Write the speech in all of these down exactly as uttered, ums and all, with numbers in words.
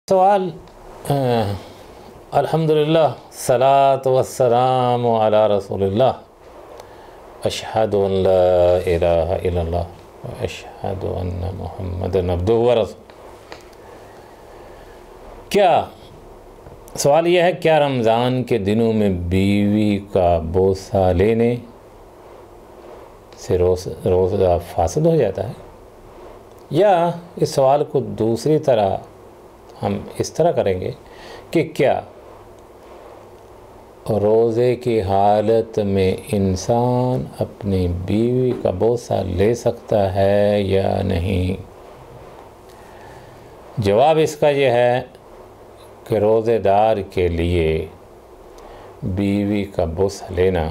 سوال الحمدللہ صلاۃ والسلام علی رسول اللہ اشہد ان لا الہ الا اللہ واشہد ان محمد عبدہ ورسولہ۔ کیا سوال یہ ہے کیا رمضان کے دنوں میں بیوی کا بوسہ لینے سے روزہ فاسد ہو جاتا ہے؟ یا اس سوال کو دوسری طرح ہم اس طرح کریں گے کہ کیا روزے کی حالت میں انسان اپنی بیوی کا بوسہ لے سکتا ہے یا نہیں؟ جواب اس کا یہ ہے کہ روزے دار کے لیے بیوی کا بوسہ لینا،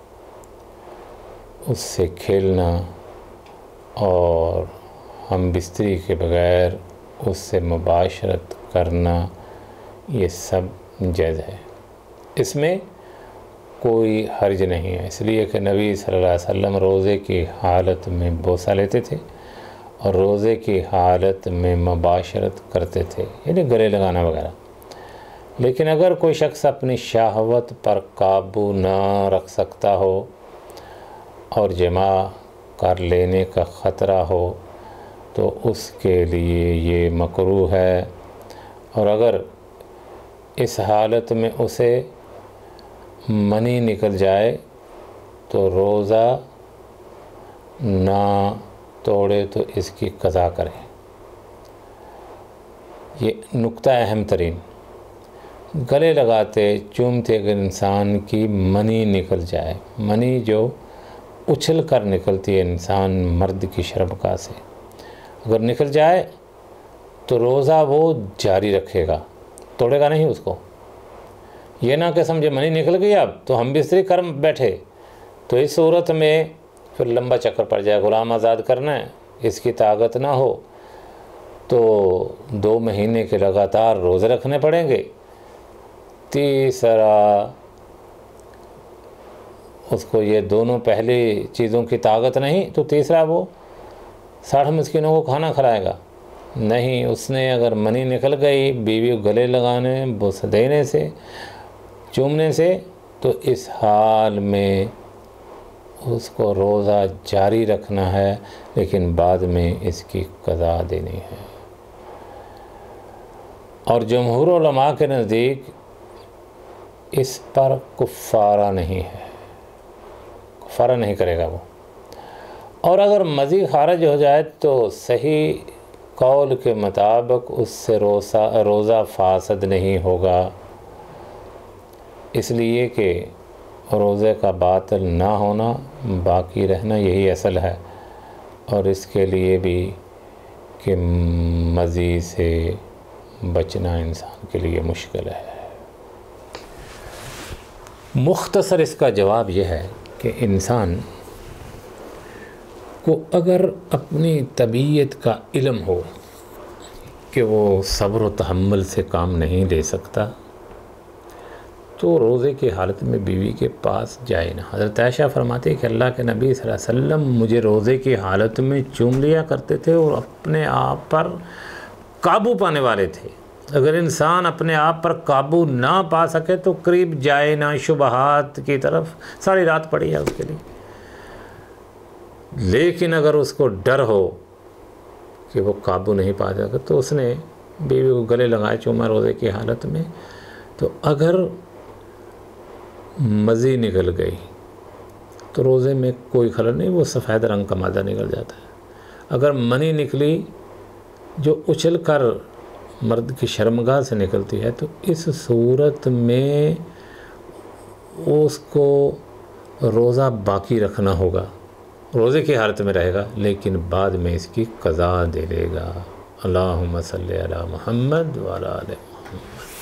اس سے کھیلنا اور ہم بستری کے بغیر اس سے مباشرت کرنا یہ سب جائز ہے، اس میں کوئی حرج نہیں ہے، اس لیے کہ نبی صلی اللہ علیہ وسلم روزے کی حالت میں بوسہ لیتے تھے اور روزے کی حالت میں مباشرت کرتے تھے، یعنی گلے لگانا وغیرہ۔ لیکن اگر کوئی شخص اپنی شہوت پر قابو نہ رکھ سکتا ہو اور جماع کر لینے کا خطرہ ہو تو اس کے لیے یہ مکروہ ہے، اور اگر اس حالت میں اسے منی نکل جائے تو روزہ نہ توڑے تو اس کی قضا کرے۔ یہ نقطہ اہم ترین، گلے لگاتے چومتے اگر انسان کی منی نکل جائے، منی جو اچھل کر نکلتی ہے انسان مرد کی شرمگاہ سے، اگر نکل جائے تو روزہ وہ جاری رکھے گا، توڑے گا نہیں اس کو۔ یہ نہ کہ سمجھے منی نکل گئی اب تو ہم بستری کر بیٹھے، تو اس صورت میں پھر لمبا چکر پڑ جائے، غلام آزاد کرنا ہے، اس کی طاقت نہ ہو تو دو مہینے کے لگاتار روزے رکھنے پڑیں گے۔ تیسرا اس کو یہ دونوں پہلی چیزوں کی طاقت نہیں تو تیسرا وہ ساٹھ مسکینوں کو کھانا کھلائے گا نہیں۔ اس نے اگر منی نکل گئی بیوی کو گلے لگانے بوسہ دینے سے چومنے سے تو اس حال میں اس کو روزہ جاری رکھنا ہے، لیکن بعد میں اس کی قضا دینی ہے۔ اور جمہور علماء کے نزدیک اس پر کفارہ نہیں ہے، کفارہ نہیں کرے گا وہ، اور اگر مزید خارج ہو جائے تو صحیح قول کے مطابق اس سے روزہ روزہ فاسد نہیں ہوگا، اس لیے کہ روزے کا باطل نہ ہونا باقی رہنا یہی اصل ہے، اور اس کے لیے بھی کہ مزید سے بچنا انسان کے لیے مشکل ہے۔ مختصر اس کا جواب یہ ہے کہ انسان کو اگر اپنی طبیعت کا علم ہو کہ وہ صبر و تحمل سے کام نہیں لے سکتا تو روزے کی حالت میں بیوی کے پاس جائے نہ۔ حضرت عائشہ فرماتے کہ اللہ کے نبی صلی اللہ علیہ وسلم مجھے روزے کی حالت میں چوم لیا کرتے تھے اور اپنے آپ پر قابو پانے والے تھے۔ اگر انسان اپنے آپ پر قابو نہ پا سکے تو قریب جائے نہ شبہات کی طرف، ساری رات پڑی ہے اس کے لیے۔ لیکن اگر اس کو ڈر ہو کہ وہ قابو نہیں پا جائے گا تو اس نے بیوی کو گلے لگائے چوما روزے کی حالت میں، تو اگر مزی نکل گئی تو روزے میں کوئی خلل نہیں، وہ سفید رنگ کا مادہ نکل جاتا ہے۔ اگر منی نکلی جو اچھل کر مرد کی شرمگاہ سے نکلتی ہے تو اس صورت میں اس کو روزہ باقی رکھنا ہوگا، روزے کی حالت میں رہے گا، لیکن بعد میں اس کی قضا دے لے گا۔ اللہم صلی علی محمد وعلی آل محمد۔